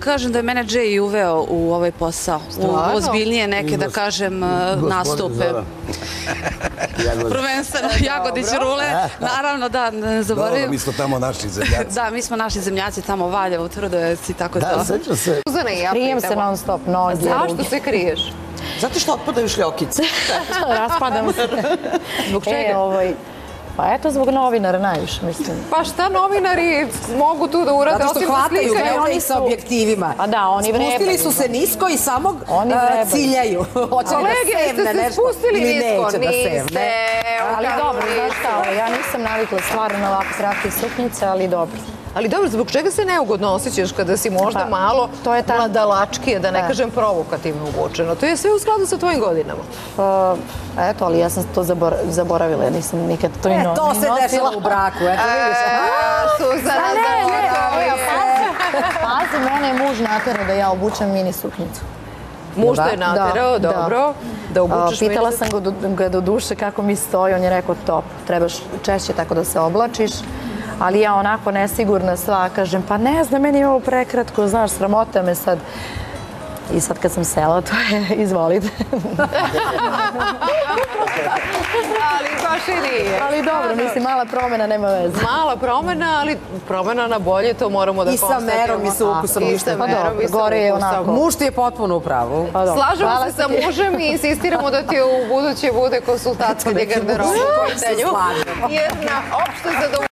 Kažem da je mene Jay uveo u ovaj posao, u ozbiljnije neke, da kažem, nastupe. Prvenstveno Jagodić rule, naravno da, ne zaboravim. Dobro, mi smo tamo naši zemljaci. Da, mi smo naši zemljaci tamo Valjevo, Tvrdojevac i tako to. Da, sećam se. Krijem se non stop, noge, ruke. Zašto se kriješ? Zato što otpadaju šljokice. Raspadam se. Zbog čega? Pa eto, zbog novinara najviše, mislim. Pa šta novinari mogu tu da urade osim da slikaju? Oni sa objektivima. Pa da, oni vrebaju. Spustili su se nisko i samo ciljaju. Kolege, jeste se spustili nisko? Niste. Ali dobro, znaš kao, ja nisam navikla stvarno na ovako kratke suknjice, ali dobro. Ali dobro, zbog čega se neugodno osjećaš kada si možda malo mladalačkije, da ne kažem provokativno obučeno? To je sve u skladu sa tvojim godinama. Eto, ali ja sam to zaboravila, ja nisam nikad to i nosila. To se dešava u braku, eto vidiš. Suzana zaboravila. Pazi, mene je muž naterao da ja obučem mini suknjicu. Muž te je naterao, dobro. Da obučeš mini. Pitala sam ga do duše kako mi stoji, on je rekao top, trebaš češće tako da se oblačiš. Ali ja onako nesigurna sva, kažem, pa ne znam, meni je ovo prekratko, znaš, sramota me sad. I sad kad sam sela, to je, izvolite. Ali baš i nije. Ali dobro, mislim, mala promjena, nema veze. Mala promjena, ali promjena na bolje, to moramo da konstatujemo. I sa merom i sa ukusom. I sa merom i sa gore je ukusom. onako. Muž ti je potpuno u pravu. Slažemo se sa mužem i insistiramo da ti u buduće bude konsultacija garderoba u pitanju. Jedna opšta zadovoljstva.